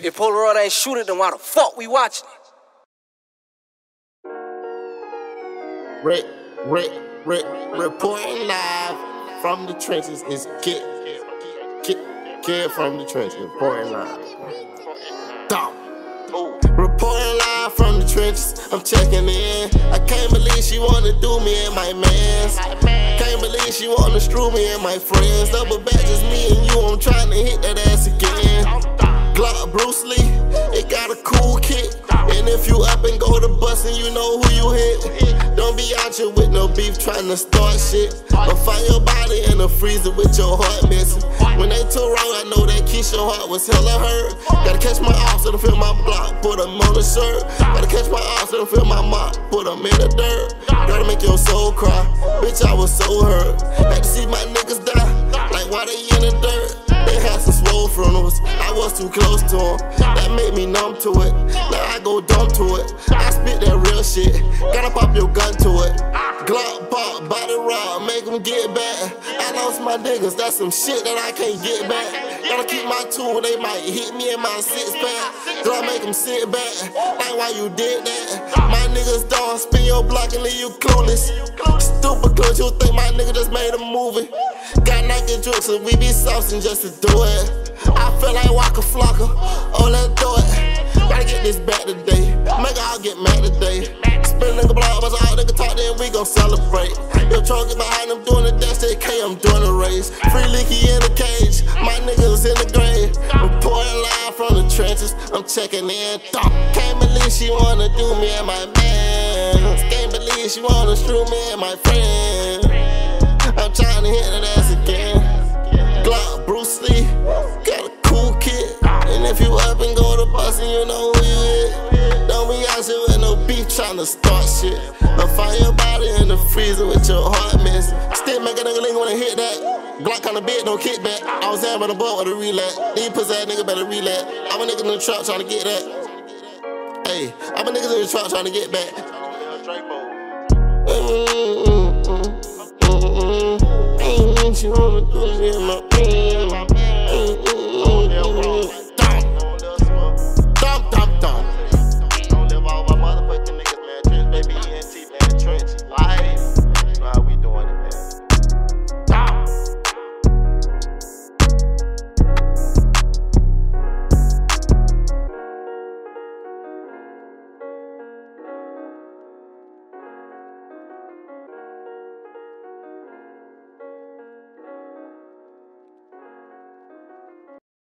If Polaroid ain't shoot it, then why the fuck we watching it? Reporting live from the trenches is Kidd from the trenches. Reporting live. Reporting live from the trenches, I'm checking in. I can't believe she wanna do me and my mans. Can't believe she wanna screw me and my friends. Double back, just me and you, I'm trying to hit that ass again. Glock Bruce Lee, it got a cool kick. And if you up and go to bustin', you know who you hit. Don't be out here with no beef trying to start shit, or find your body in the freezer with your heart missing. When they too wrong, I know that Keisha heart was hella hurt. Gotta catch my ops, let them feel my block, put them on the shirt. Gotta catch my ops, let them feel my mop, put them in the dirt. Gotta make your soul cry, bitch, I was so hurt. Had to see my niggas die, like why they in the dirt. They had some swole funerals, I was too close to them. That made me numb to it, now I go dumb to it. I spit that real shit, gotta pop your gun to it. Glock pop, body rock, make them get back. I lost my niggas, that's some shit that I can't get back. Gotta keep my tool, they might hit me in my six-pack. Glock make them sit back, like why you did that. My niggas don't spin your block and leave you clueless. Stupid clothes, you think my nigga just made a movie. Got Nike drip, so we be saucing just to do it. I feel like Waka Flocka, oh let's do it. Gotta get this back today, make all get mad today. Spin nigga block, but all nigga talk, then we gon' celebrate. Yo, tryna get behind them doing the dash, they K, I'm doing the race. Free Leaky in the cage, my niggas in the grave. Reporting live from the trenches, I'm checking in. Can't believe she wanna do me and my man. Can't believe she wanna screw me and my friend. I'm trying to hit that ass again. Glock Bruce Lee, got a cool kid. And if you up and go to bustin', you know who you is. Don't be out here with no beef trying to start shit, or find your body in the freezer with your heart missing. Still make a nigga link when I hit that. Glock kinda big, no kickback. I was there by the boat with a relay. These pussy ass nigga better relay. I'm a nigga in the trap trying to get that. Hey, I'm a nigga in the trap trying to get back. She wanna do me in my